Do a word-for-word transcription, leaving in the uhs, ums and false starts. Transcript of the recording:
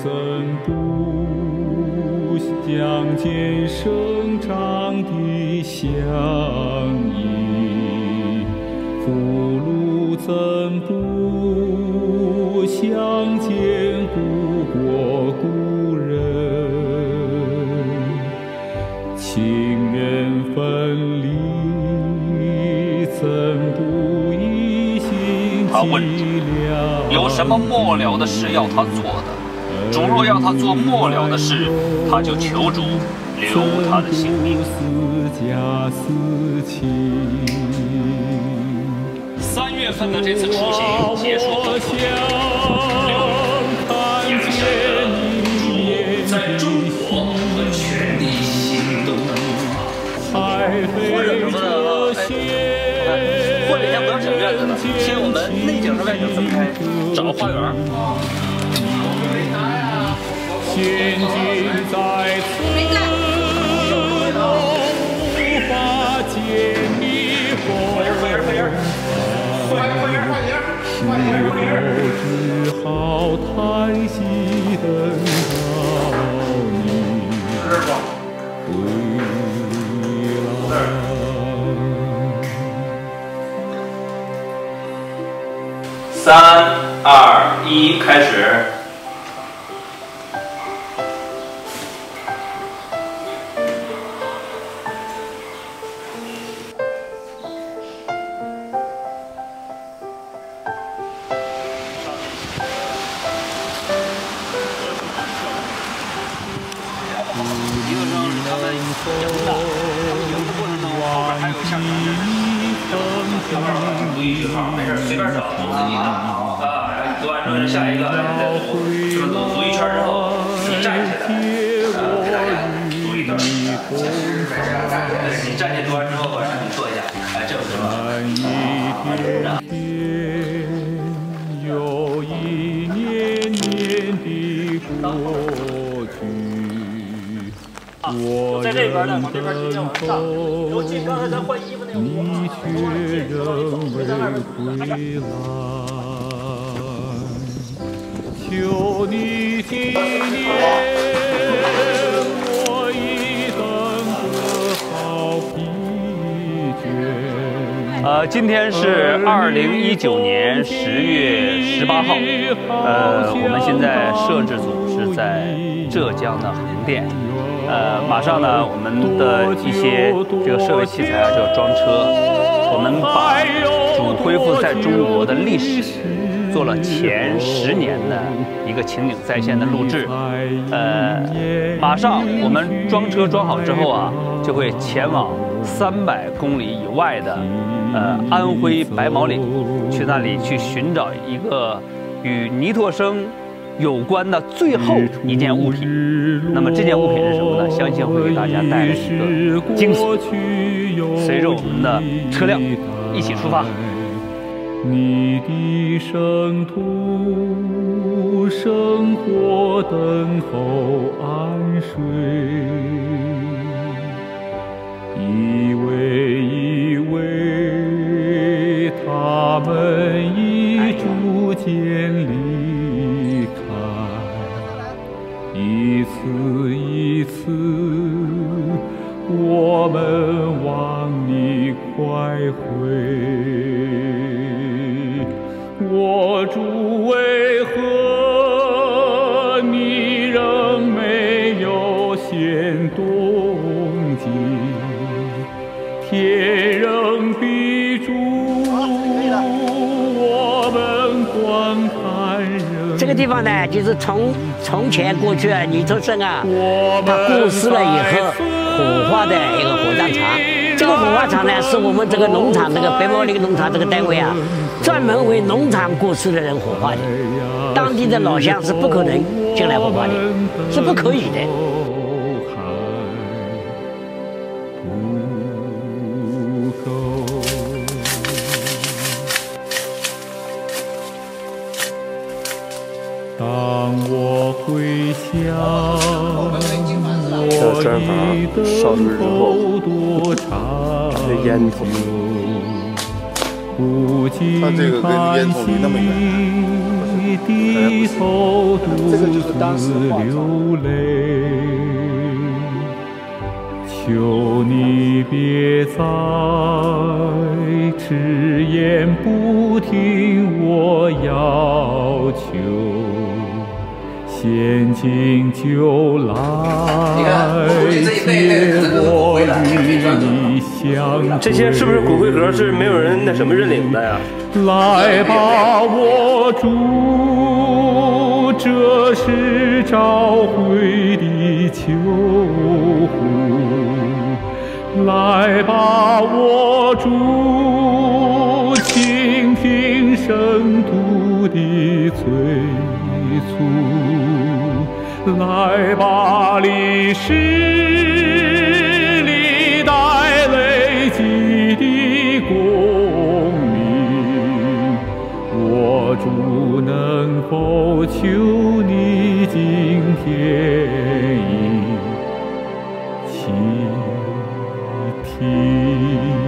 怎不相见生长的相依？父母怎不相见故国故人？情缘分离，怎不一心寂寥？ 有什么末了的事要他做的？主若要他做末了的事，他就求主留他的性命。三月份的这次出行结束后，六月眼神主在中国会全力行动。或者什么的，哎，或者先不要整院子了，先我们内景和外景分开，找个花园。 仙境在此，无法见你后。 快点，快点，快点，快点，快点！ 只好叹息等到你回来。 三二一，开始。一个生是他们赢的，他们赢的过程中后边还有下场的，读一句号，没事随便找，读自己的啊，读完之后下一个再读，这么读读一圈之后，你站起来，啊，给大家读一段，你站起来读完之后，我让你坐一下，哎，这不行吗？ 又一年年的过去。我在这边呢，往这边今天晚上上，有进刚才咱换衣服那个屋啊， 你却仍未回来，求你纪念，我已等得好疲倦。 呃，今天是二零一九年十月十八号，呃，我们现在摄制组是在浙江的横店。呃，马上呢，我们的一些这个设备器材啊就要装车。我们把主恢复在中国的历史做了前十年的一个情景再现的录制。呃，马上我们装车装好之后啊，就会前往三百公里以外的呃安徽白毛岭，去那里去寻找一个与尼托生有关的最后一件物品。那么这件物品是什么呢？相信会给大家带来一个惊喜。随着我们的车辆一起出发。 你的生途生活等候安睡，以为以为他们已逐渐离开，一次一次我们望你快回。我主为何你仍没有现动静？天仍闭住，我们观看人。 这个地方呢，就是从从前过去啊，尼托生啊，他过世了以后火化的一个火葬场。这个火化场呢，是我们这个农场这个白毛岭农场这个单位啊，专门为农场过世的人火化的。当地的老乡是不可能进来火化的，是不可以的。 当我回想我已等候多长久，不禁叹息低头独自流泪。求你别再迟延不听我要求，现今就来接我与你相。 这些是不是骨灰盒是没有人那什么认领的呀？ 来吧，我主，这是召回的求呼。来吧，我主，倾听圣徒的催促。来吧，历史历代累积的功名，我主能否求你今天应倾听？